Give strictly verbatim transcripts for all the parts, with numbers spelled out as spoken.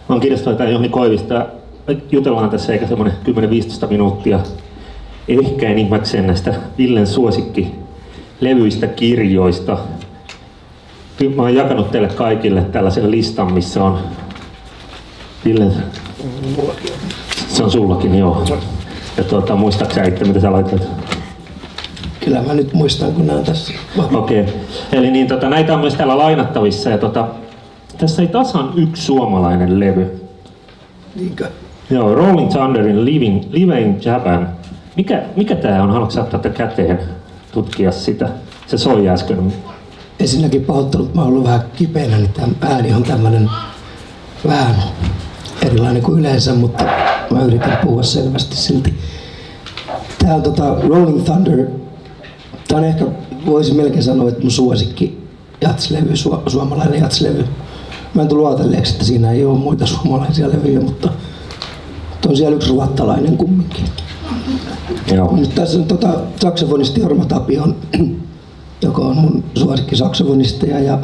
Mä oon kirjastoitaja Johnny Koivista. Jutellaan tässä eikä semmonen kymmenen viisitoista minuuttia ehkä enimmäkseen näistä Villen suosikkilevyistä, kirjoista. Mä oon jakanut teille kaikille tällaisen listan, missä on Villen... Se on sullakin, joo. Ja tuota, muistatko sä itse, mitä sä laitoit? Kyllä mä nyt muistan, kun näen tässä. Okei. Okay. Eli niin, tota, näitä on myös täällä lainattavissa. Ja, tota, tässä ei tasan yksi suomalainen levy. Niinkö? Joo, Rolling Thunderin Living, Live in Japan. Mikä, mikä tää on? Haluatko ottaa tätä käteen tutkia sitä? Se soi äsken. Ensinnäkin pahoittelut, mä oon ollut vähän kipeänä, niin tämä ääni on tämmönen vähän erilainen kuin yleensä, mutta mä yritän puhua selvästi silti. Tää on tota Rolling Thunder. Tää on ehkä, voisin melkein sanoa, että mun suosikki jatslevy, su suomalainen jatslevy. Mä en tullut ajatelleeksi, että siinä ei ole muita suomalaisia levyjä, mutta on siellä yksi ruottalainen kumminkin. Joo. Mutta tässä on tota, saksofonisti Jorma Tapion, joka on mun suosikki saksofonisteja ja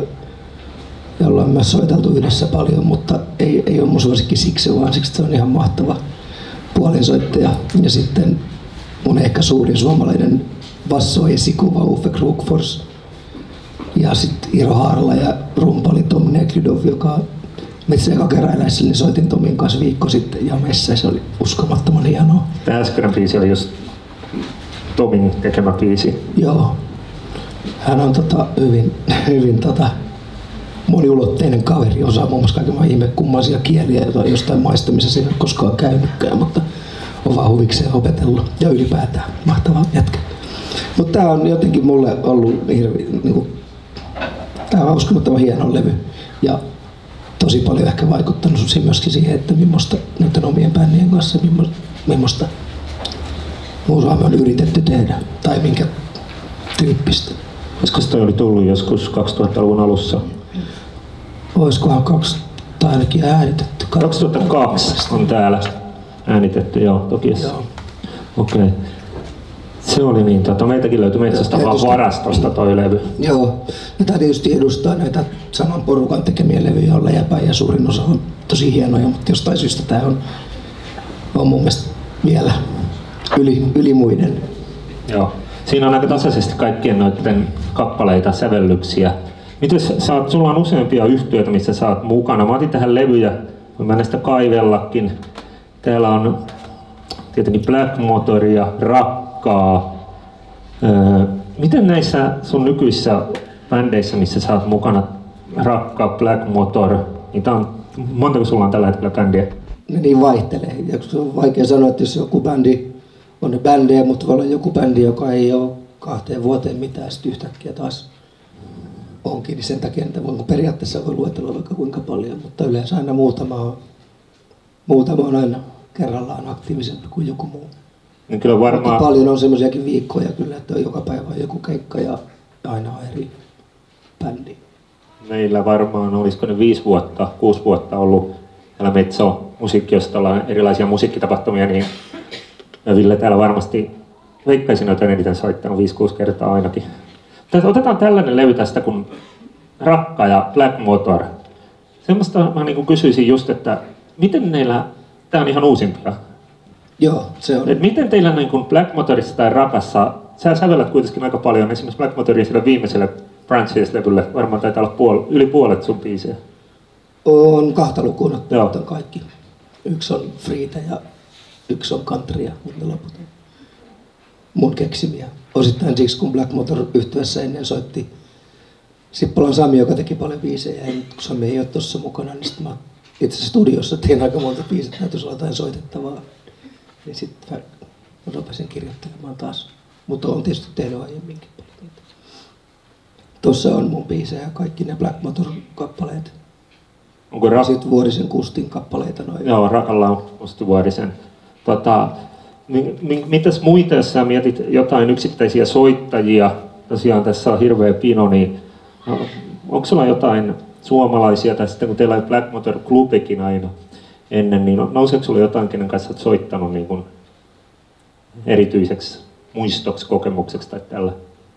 jolla on myös soiteltu yhdessä paljon, mutta ei, ei ole mun suosikki siksi, vaan siksi, että se on ihan mahtava puolinsoittaja. Ja sitten mun ehkä suurin suomalainen basso-esikuva Uffe Krokfors. Ja sitten Iiro Haarala ja rumpali Tom Nekrydov, joka Metsä- ja Keräiläisellä, niin soitin Tomin kanssa viikko sitten ja messä, se oli uskomattoman hienoa. Tämä äskeinen biisi oli just Tomin tekemä biisi. Joo. Hän on tota, hyvin, hyvin tota, moniulotteinen kaveri, osaa muun muassa kaiken ihme kummaisia kieliä, joita jostain maistamisessa ei ole koskaan käynytkään, mutta on vaan huvikseen opetellut ja ylipäätään mahtava jätkä. Mutta tää on jotenkin mulle ollut hirveän, niinku, tää on uskomattoman hieno levy ja tosi paljon ehkä vaikuttanut myöskin siihen, että millaista noiden omien bändien kanssa, millaista musaa me on yritetty tehdä tai minkä tyyppistä. Koska toi oli tullut joskus kaksituhattaluvun alussa? Olisikohan kaksi tai ainakin äänitetty? kaksituhattakaksi on täällä äänitetty, joo, toki. Joo. Okei. Okay. Se oli niin, tota, meitäkin löytyi metsästä vaan varastosta toi levy. Joo, ja tää tietysti edustaa näitä saman porukan tekemiä levyjä, joilla jäpäin ja suurin osa on tosi hienoja, mutta jostain syystä tää on, on mun mielestä vielä yli, yli muiden. Joo. Siinä on aika tasaisesti kaikkien noiden kappaleita, sävellyksiä. Mites sä oot, sulla on useampia yhtyeitä, missä sä oot mukana. Mä otin tähän levyjä, voin mä näistä kaivellakin. Täällä on tietenkin Black Motoria, Rakkaa. Öö, miten näissä sun nykyisissä bändeissä, missä sä oot mukana, Rakka, Black Motor, niitä on, montako sulla on tällä hetkellä bändiä? Ne niin vaihtelee. Ja se on vaikea sanoa, että jos joku bändi on ne bändejä, mutta voi olla joku bändi, joka ei ole kahteen vuoteen mitään, sitten yhtäkkiä taas onkin, niin sen takia että voi, periaatteessa voi luetella vaikka kuinka paljon, mutta yleensä aina muutama on, muutama on aina kerrallaan aktiivisempi kuin joku muu. Niin kyllä varmaan... Mutta paljon on semmoisiakin viikkoja kyllä, että on joka päivä joku keikka ja aina on eri bändi. Meillä varmaan, olisiko ne viisi vuotta, kuusi vuotta ollut täällä Metso musiikkiostolla erilaisia musiikkitapahtumia, niin Ville täällä varmasti veikkaisin, että on eniten soittanut viisi kuusi kertaa ainakin. Otetaan tällainen levy tästä kuin Rakka ja Black Motor. Semmoista mä niin kysyisin just, että miten neillä, tää on ihan uusimpia. Joo, se on. Et miten teillä niin kuin Black Motorissa tai Rakassa, sä sävellät kuitenkin aika paljon, esimerkiksi Black Motorin sillä viimeisellä Branches-levylle, varmaan taitaa olla puol, yli puolet sun biisejä. On kahta lukuun ottamatta kaikki. Yksi on freetä ja yksi on countrya, mutta ne loput on mun keksimiä. Osittain siksi, kun Black Motor yhtyeessä ennen soitti Sippolan Sami, joka teki paljon biisejä, ja nyt kun Sami ei ole tuossa mukana, niin sitten mä itse asiassa studiossa tein aika monta biisiä, näytös olla jotain soitettavaa. Niin sitten mä rupesin kirjoittelemaan taas, mutta olen tietysti tehnyt aiemminkin paljon niitä. Tuossa on mun biisejä, kaikki ne Black Motor-kappaleet. Onko Ra- Sitten Vuorisen Kustin kappaleita noin. Joo, Rakalla on Kusti Vuorisen. Tota, mi- mi- mitäs muita, jos sä mietit jotain yksittäisiä soittajia, tosiaan tässä on hirveä pino, niin no, onko sulla jotain suomalaisia, tai sitten kun teillä on Black Motor Clubikin aina ennen, niin nouseeko sulla jotain, kenen kanssa olet soittanut niin kuin erityiseksi muistoksi, kokemukseksi tai tällä?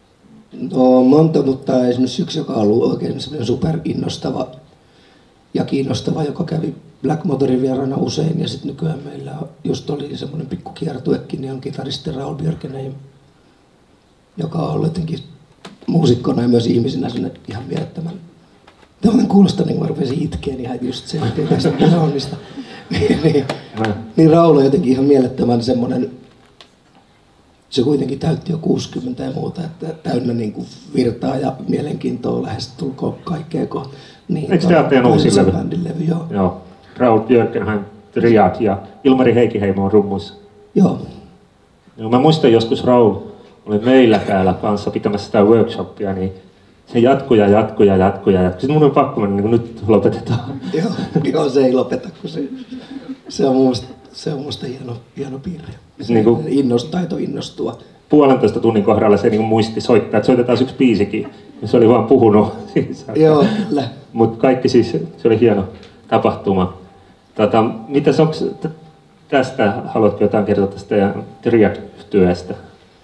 No monta, mutta esimerkiksi yksi, joka on ollut oikein super innostava ja kiinnostava, joka kävi Black Motorin vieraana usein ja sitten nykyään meillä just oli semmoinen pikku kiertuekin, niin on kitaristi Raul Björkenheim, joka on ollut jotenkin muusikkona ja myös ihmisenä ihan mielettömän. Tällainen kuulostaa, niin kuin mä rupesin itkeen ihan just sen tästä Brownista. niin, niin Raul on jotenkin ihan mielettömän semmoinen, se kuitenkin täytti jo kuusikymmentä ja muuta, että täynnä niin kuin virtaa ja mielenkiintoa lähestulkoon kaikkea kohta. Niin, eikö tämä teidän uusi levy? levy? Joo. Joo. Raul Björkenheim, Triad ja Ilmari Heikiheimo on rummuissa. Joo. No, mä muistan joskus Raul oli meillä täällä kanssa pitämässä sitä workshoppia, niin se jatkuu ja jatkuu ja jatkuu ja jatkuu. Sitten mun on pakko mennä, niin nyt lopetetaan. Joo, joo, se ei lopeta, kun se, se on mun mielestä, se on mun mielestä hieno, hieno piirre. Se niin kuin innost, taito innostua. Puolentoista tunnin kohdalla se niin kuin muisti soittaa, että soitetaan yksi biisikin. Ja se oli vaan puhunut. Joo, kyllä. Mutta kaikki siis, se oli hieno tapahtuma. Tota, mitäs onks tästä, haluatko jotain kertoa tästä Triad-yhtyeestä?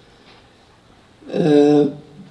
Öö,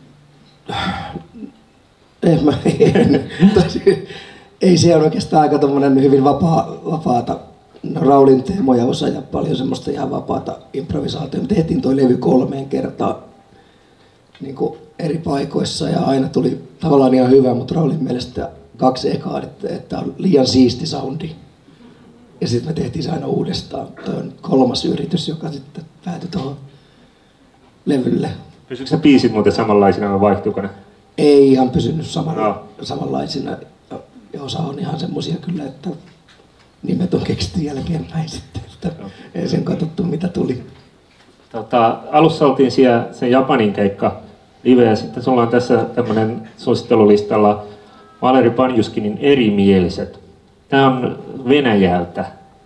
en mä, en, tosi, ei se ole oikeastaan aika tommonen hyvin vapaa, vapaata. No, Raulin teemoja osa ja paljon semmoista ihan vapaata improvisaatiota. Me tehtiin toi levy kolmeen kertaan niin kuin eri paikoissa ja aina tuli tavallaan ihan hyvä, mutta Raulin mielestä kaksi ekaa, että, että on liian siisti soundi. Ja sitten me tehtiin se aina uudestaan. Toi on kolmas yritys, joka sitten päätyi tuohon levylle. Pysyykö ne biisit muuten samanlaisina vai vaihtuuko ne? Ei ihan pysynyt samalla, no. samanlaisina. Ja osa on ihan semmosia kyllä, että nimet on keksitty jälkeenpäin sitten. Että no. Ei sen katsottu mitä tuli. Tota, alussa oltiin siellä sen Japanin keikka live ja sitten sulla on tässä tämmönen suosittelulistalla Valeri Panjuskinin Erimieliset. Tämä on Venäjältä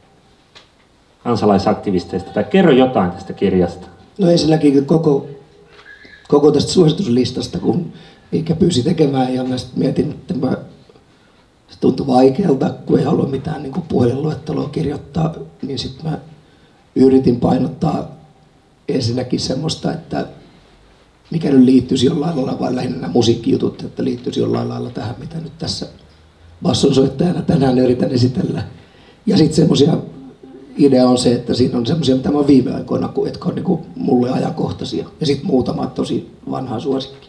kansalaisaktivisteista. Tai kerro jotain tästä kirjasta. No ensinnäkin koko, koko tästä suosituslistasta, kun Iikka pyysi tekemään ja mä mietin, että mä, se tuntui vaikealta, kun ei halua mitään niin kuin puhelinluetteloa kirjoittaa, niin sitten mä yritin painottaa ensinnäkin semmoista, että mikä nyt liittyisi jollain lailla, vaan lähinnä nämä musiikkijutut, että liittyisi jollain lailla tähän, mitä nyt tässä bassonsoittajana tänään yritän esitellä. Ja sitten semmoisia, idea on se, että siinä on semmoisia, mitä mä oon viime aikoina, jotka on niinku mulle ajankohtaisia. Ja sitten muutama tosi vanha suosikki.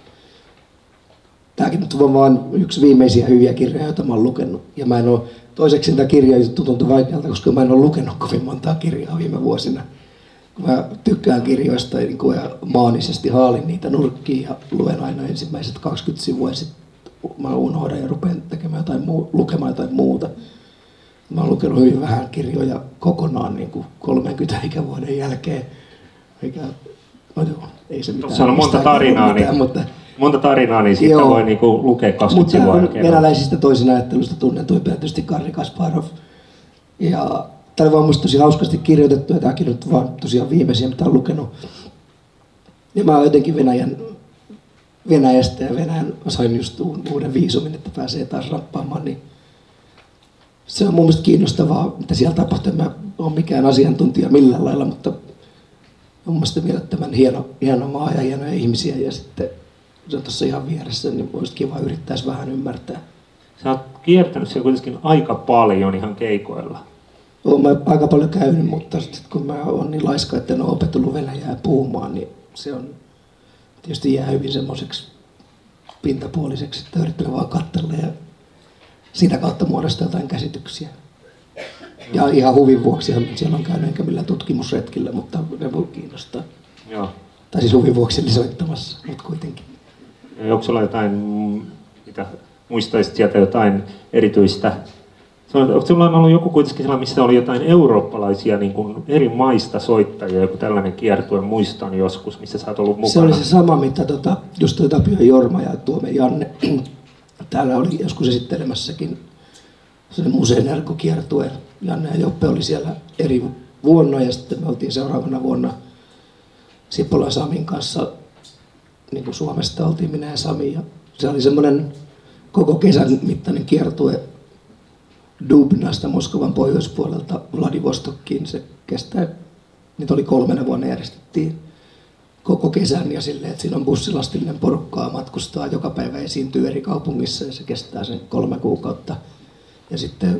Tääkin nyt on vaan yksi viimeisiä hyviä kirjoja, joita mä oon lukenut. Ja mä en oo, toiseksi tämä kirja tuntui vaikealta, koska mä en ole lukenut kovin montaa kirjaa viime vuosina. Mä tykkään kirjoista ja maanisesti haalin niitä nurkkiin ja luen aina ensimmäiset kaksikymmentä sivua ja sitten mä unohdan ja rupean tekemään jotain muu, lukemaan jotain muuta. Mä oon lukenut hyvin vähän kirjoja kokonaan niin kuin kolmekymmentä ikävuoden jälkeen. Eikä, no joo, ei se mitään. Se on monta tarinaa, mitään, niin, mutta, monta tarinaa, niin siitä joo, voi niin kuin lukea kaksikymmentä sivua. Mutta venäläisistä toisen ajattelusta tunnetuin tietysti Garri Kasparov. Ja tämä on vaan musta tosi hauskasti kirjoitettu ja tämäkin nyt vaan tosiaan viimeisiä, mitä olen lukenut. Ja mä oon jotenkin Venäjän, Venäjästä ja Venäjän sain just uuden viisumin, että pääsee taas rappaamaan. Niin se on mun mielestä kiinnostavaa, mitä siellä tapahtuu. Mä oon mikään asiantuntija millään lailla, mutta mun mielestä mielettömän hieno, hieno maa ja hienoja ihmisiä. Ja sitten se on tuossa ihan vieressä, niin olisi kiva yrittäisi vähän ymmärtää. Sä oot kiertänyt siellä kuitenkin aika paljon ihan keikoilla. Olen mä aika paljon käynyt, mutta sitten kun mä oon niin laiska, että en ole opetellut venäjää puhumaan, niin se on tietysti jää hyvin semmoiseksi pintapuoliseksi, että yrittelen vaan katsella ja sitä kautta muodostaa jotain käsityksiä. Ja ihan huvin vuoksi siellä on käynyt enkä millään tutkimusretkillä, mutta ne voi kiinnostaa. Joo. Tai siis huvin vuoksi eli soittamassa, mutta kuitenkin. Ja onko sulla jotain, mitä muistaisit sieltä jotain erityistä? Onko sinulla ollut joku kuitenkin sellainen, missä oli jotain eurooppalaisia niin kuin eri maista soittajia, joku tällainen kiertue, muistan joskus, missä sä oot ollut mukana? Se oli se sama, mitä tota, just toi Tapio Jorma ja Tuome Janne täällä oli joskus esittelemässäkin sellainen Museen Erkko-kiertue. Janne ja Joppe oli siellä eri vuonna ja sitten me oltiin seuraavana vuonna Sippolan Samin kanssa, niin kuin Suomesta oltiin minä ja Sami. Ja se oli semmoinen koko kesän mittainen kiertue Dubnasta Moskovan pohjoispuolelta Vladivostokkiin. Se kestää, niitä oli kolmena vuonna järjestettiin koko kesän ja silleen, että siinä on bussilastillinen porukkaa matkustaa joka päivä esiintyy eri kaupungissa ja se kestää sen kolme kuukautta. Ja sitten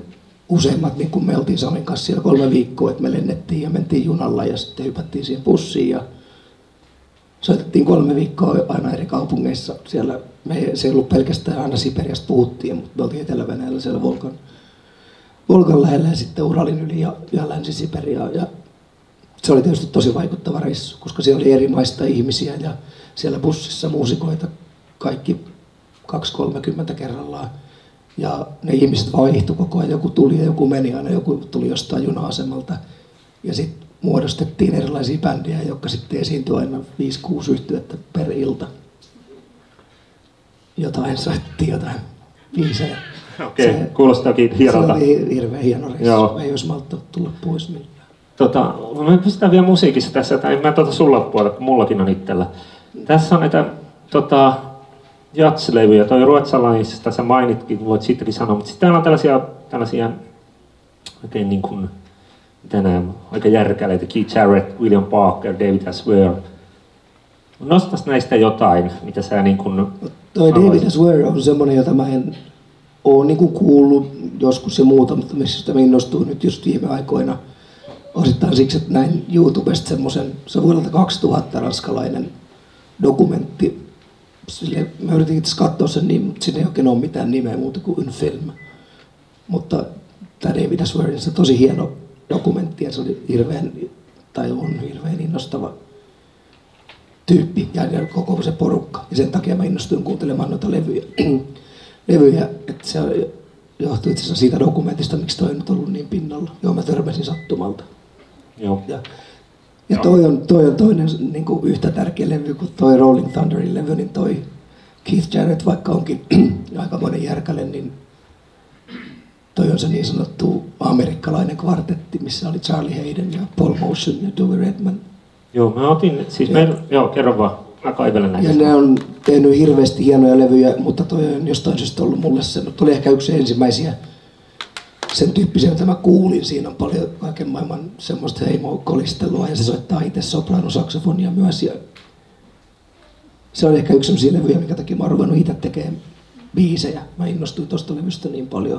useimmat, niin kuin me oltiin Samin kanssa siellä kolme viikkoa, että me lennettiin ja mentiin junalla ja sitten hypättiin siihen bussiin ja soitettiin kolme viikkoa aina eri kaupungeissa. Siellä me, se ei ollut pelkästään aina Siperiasta puhuttiin, mutta me oltiin Etelä-Venäjällä siellä Volkan, Volkan lähellä ja sitten Uralin yli ja, ja Länsi-Siperiaa. Ja se oli tietysti tosi vaikuttava reissu, koska siellä oli eri maista ihmisiä ja siellä bussissa muusikoita kaikki kaksi kolmekymmentä kerrallaan. Ja ne ihmiset vaihtui koko ajan, joku tuli ja joku meni aina, joku tuli jostain juna-asemalta. Ja sitten muodostettiin erilaisia bändejä, jotka sitten esiintyi aina viisi kuusi yhtyettä per ilta. Jotain soittiin, jotain biisejä. Okei, okay, kuulostaakin hienolta. Se oli hirveän hieno reissu. Joo. Ei olisi malttanut tulla pois millään. Tota, me pystytään vielä musiikissa tässä, että en mä tuota sulla puolella, kun mullakin on itsellä. Tässä on näitä tota, jats-levyjä, toi ruotsalaisista sä mainitkin, voit sittenkin sanoa, mutta sitten täällä on tällaisia, tällaisia oikein niin kuin, tänään, aika järkäleitä, Keith Jarrett, William Parker, David Asware. Nostas näistä jotain, mitä sä niin kuin... No, toi David Asware on semmoinen, jota mä en ole niin kuin kuullut joskus ja muuta, mutta mistä mä innostuin nyt just viime aikoina. Osittain siksi, että näin YouTubesta semmoisen, se on vuodelta kaksituhatta ranskalainen dokumentti. Sille, mä yritin itse katsoa sen niin, mutta siinä ei oikein ole mitään nimeä muuta kuin Un Film. Mutta tämä David Asware, se on tosi hieno dokumentti ja se oli hirveän, tai on hirveän innostava tyyppi ja koko se porukka. Ja sen takia mä innostuin kuuntelemaan noita levyjä. levyjä että se johtui itse asiassa siitä dokumentista, miksi toi on nyt ollut niin pinnalla. Joo, mä törmäsin sattumalta. Joo. Ja, ja toi, on, toi on toinen niin kuin yhtä tärkeä levy kuin toi Rolling Thunderin levy, niin toi Keith Jarrett, vaikka onkin aika monen järkälle, niin toi on se niin sanottu amerikkalainen kvartetti, missä oli Charlie Hayden ja Paul Motion ja Dewey Redman. Joo, mä otin, siis ja, meillä, joo, kerro vaan, mä kaivelen näitä. Ja ne on tehnyt hirveästi hienoja levyjä, mutta toi on jostain syystä ollut mulle se, toi oli ehkä yksi ensimmäisiä sen tyyppisiä, mitä mä kuulin. Siinä on paljon kaiken maailman semmoista heimo-kolistelua ja se soittaa itse soprano-saksofonia myös. Ja se on ehkä yksi sellaisia levyjä, minkä takia mä oon ruvennut itse tekemään biisejä. Mä innostuin tosta levystä niin paljon.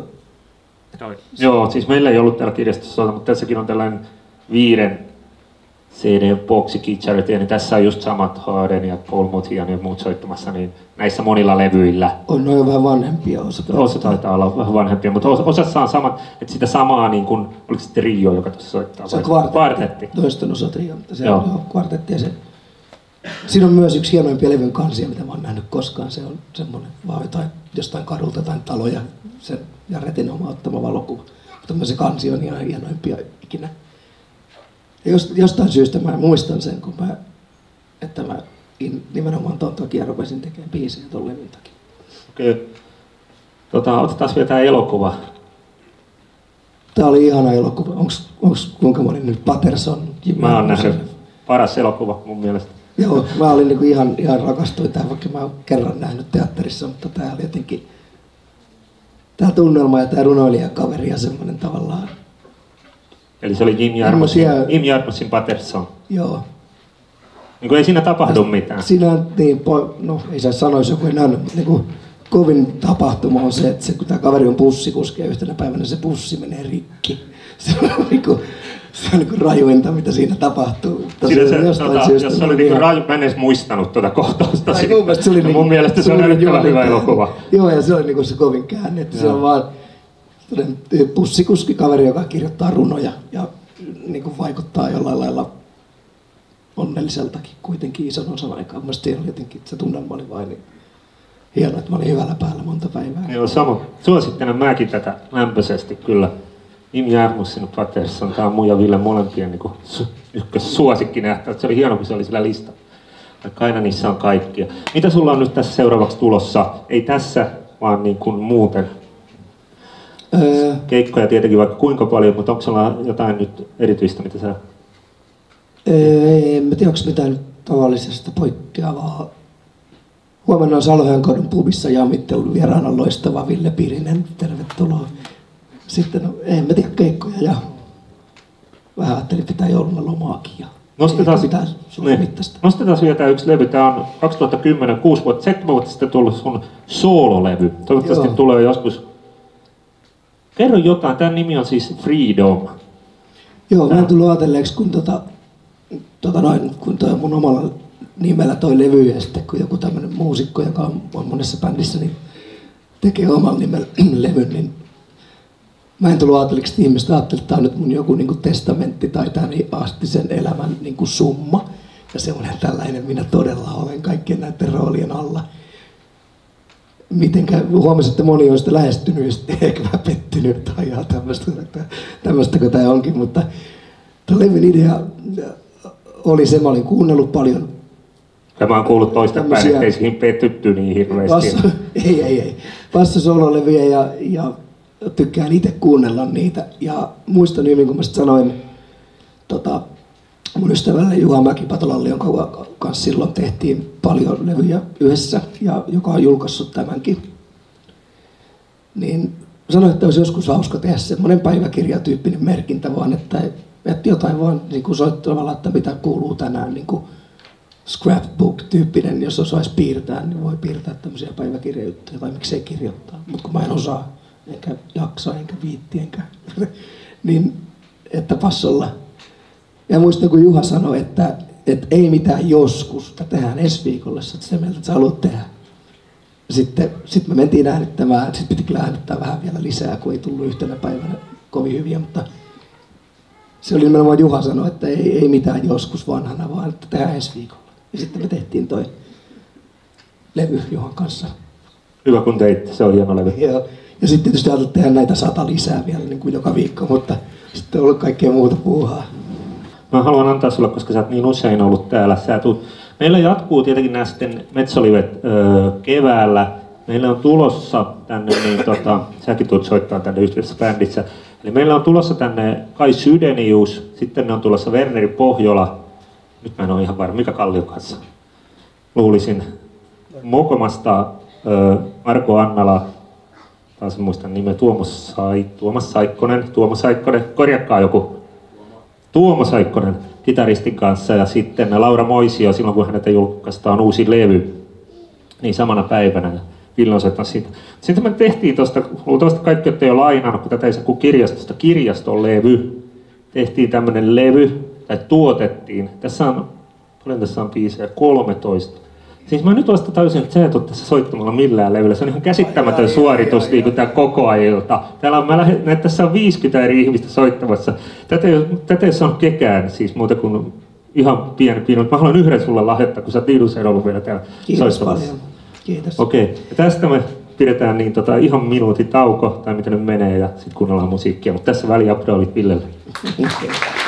Joo, siis meillä ei ollut täällä kirjastossa, mutta tässäkin on tällainen viiden C D-boksi Keith Jarrettia, niin tässä on just samat Harden ja Paul Motian ja muut soittamassa, niin näissä monilla levyillä. On noin vähän vanhempia osa. Osa taitaa olla vähän vanhempia, mutta osassa on samat, että sitä samaa niin kuin, oliko se trio, joka tuossa soittaa? Se on kvartetti. kvartetti. Toisten osa trio, mutta se Joo. on kvartetti ja se. Siinä on myös yksi hienoimpia levyn kansia, mitä mä oon nähnyt koskaan. Se on semmoinen vaan jotain, jostain kadulta tai taloja, sen Jarrettin oma ottama valokuva. Mutta se kansi on ihan hienoimpia ikinä. Ja jostain syystä mä muistan sen, kun mä, että mä nimenomaan ton takia rupesin tekemään biisejä ton levyn takia. Okei. Okay. Tota, otetaan vielä tää elokuva. Tää oli ihana elokuva. Onks, onks kuinka moni nyt Patterson? Jimmy mä oon nähnyt paras elokuva mun mielestä. Joo, mä olin niinku ihan, ihan rakastuin tähän, vaikka mä oon kerran nähnyt teatterissa, mutta tää oli jotenkin tää tunnelma ja tää runoilijakaveri ja semmonen tavallaan. Eli se oli Jim Jarmusin, Jim Jarmusin Patterson. Joo. Niin kuin ei siinä tapahdu ja mitään. Siinä niin, no ei saa sanoa, jos joku ei nähnyt, mutta niin kuin, kovin tapahtuma on se, että se, kun tämä kaveri on bussikuski ja yhtenä päivänä se bussi menee rikki. Se on niin kuin, se on niin kuin rajuinta, mitä siinä tapahtuu. Siinä se, tota, jos se oli niin kuin raju, mä en edes muistanut tuota kohtausta. Ai, mun mielestä se oli, no, niin, mun mielestä se, se on äärettömän hyvä elokuva. Joo, ja se oli niin kuin se kovin käänne, että se on vaan bussikuski kaveri, joka kirjoittaa runoja ja niin kuin vaikuttaa jollain lailla onnelliseltakin kuitenkin ison osan aikaa. Mielestäni siinä oli jotenkin, se tunnelma oli vain niin hieno, että mä olin hyvällä päällä monta päivää. Joo, sama. Suosittelen mäkin tätä lämpöisesti kyllä. Jim Jarmusin Patterson, tää on mun ja Ville molempien niin su- ykkössuosikki nähtä. Se oli hieno, kun se oli sillä listalla. Vaikka aina niissä on kaikkia. Mitä sulla on nyt tässä seuraavaksi tulossa? Ei tässä, vaan niin kuin muuten. Öö, Keikkoja tietenkin vaikka kuinka paljon, mutta onko sulla jotain nyt erityistä, mitä sä... Öö, en mä tiedä, onko mitään nyt tavallisesta poikkeavaa. Huomenna on Salhojankodun pubissa jammittelun vieraana loistava Ville Pirinen. Tervetuloa. Sitten, no, en mä tiedä, keikkoja ja vähän ajattelin pitää jouluna lomaakin. Ja nostetaan, niin, nostetaan vielä tämä yksi levy. Tämä on kaksituhattakymmenen, kuusi vuotta, seitsemän vuotta sitten tullut sun soololevy. Toivottavasti Joo. tulee joskus Kerro jotain, tämän nimi on siis Freedom. Joo, mä en tullut ajatelleeksi, kun, tota, tota noin, kun toi mun omalla nimellä toi levy ja sitten kun joku tämmönen muusikko, joka on, on monessa bändissä, niin tekee omalla nimellä levyn, niin mä en tullut ajatelleeksi, että ihmiset ajattelivat, että tämä on nyt mun joku niin kuin testamentti tai tämän astisen elämän niin kuin summa. Ja semmoinen tällainen minä todella olen kaikkien näiden roolien alla. Mitenkä huomasin, että moni on sitä lähestynyt ja sitten ehkä vähän pettynyt, että ajaa tämmöistä, tämmöistä kuin tämä onkin. Mutta tuon levyn idea oli se, mä olin kuunnellut paljon. Ja mä oon kuullut toista päin, ettei siihen pettytty niin hirveästi. Basso, ei, ei, ei. Basso-sololevyjä ja, ja tykkään itse kuunnella niitä. Ja muistan hyvin, kun mä sitten sanoin tota, mun ystävälle Juha Mäki-Patolalle, jonka kanssa silloin tehtiin paljon levyjä yhdessä ja joka on julkaissut tämänkin. Niin sanoin, että olisi joskus hauska tehdä semmoinen päiväkirjatyyppinen merkintä vaan, että, että jotain vaan niin kuin soittamalla, että mitä kuuluu tänään. Niin kuin scrapbook-tyyppinen, jos osaisi piirtää, niin voi piirtää tämmöisiä päiväkirjajuttuja tai miksei kirjoittaa. Mutta kun mä en osaa, enkä jaksa, enkä viitti, enkä niin että passolla. Ja muistan, kun Juha sanoi, että, että ei mitään joskus, että tehdään ensi viikolla, että sitä mieltä, että sä haluat tehdä. Sitten, sitten me mentiin äänittämään, sitten piti kyllä äänittää vähän vielä lisää, kun ei tullut yhtenä päivänä kovin hyviä, mutta se oli nimenomaan Juha sanoi, että ei, ei mitään joskus vanhana, vaan että tehdään ensi viikolla. Ja sitten me tehtiin toi levy Juhan kanssa. Hyvä kun teitte, se on hieno levy. Ja, ja sitten tietysti ajattelin tehdä näitä sata lisää vielä niin kuin joka viikko, mutta sitten on ollut kaikkea muuta puuhaa. Mä haluan antaa sulle, koska sä oot niin usein ollut täällä. Sä tuut. Meillä jatkuu tietenkin nämä sitten Metsolivet öö, keväällä. Meillä on tulossa tänne, niin tota, säkin tulet soittaa tänne yhdessä bändissä. Eli meillä on tulossa tänne Kai Sydenius, sitten ne on tulossa Werneri Pohjola. Nyt mä en ole ihan varma, mikä Kallion kanssa. Luulisin. Mokomasta öö, Marko Annala, taas en muista nimeä, Tuomas, Sai, Tuomas Saikkonen, Tuomas Saikkonen, korjakkaa joku. Tuomo Saikkonen kitaristin kanssa ja sitten Laura Moisio silloin kun häneltä julkaistaan uusi levy, niin samana päivänä. Ja Ville on soittanut siitä. Sitten me tehtiin tuosta, luultavasti kaikki olette jo lainannut, kun tätä ei saa kuin kirjastosta, kirjaston levy. Tehtiin tämmönen levy, tai tuotettiin. Tässä on, paljon tässä on biisejä, kolmetoista. Siis mä nyt vasta tajusin, että sä et ole tässä soittamalla millään levyllä. Se on ihan käsittämätön ai, ai, suoritus ai, ai, niin tää koko ajalta. Täällä on, mä lähden, näet, tässä on viisikymmentä eri ihmistä soittamassa. Tätä ei, tätä ei saanut kekään siis muuta kuin ihan pieni pieni. Mä haluan yhden sulle lahjoittaa, kun sä oot niin usein ollut vielä täällä Kiitos soittamassa. Paljon. Kiitos. Okei, okay. Ja tästä me pidetään niin tota, ihan minuutin tauko, tai mitä nyt menee, ja sitten kuunnellaan musiikkia. Mutta tässä väliin applodit Villelle.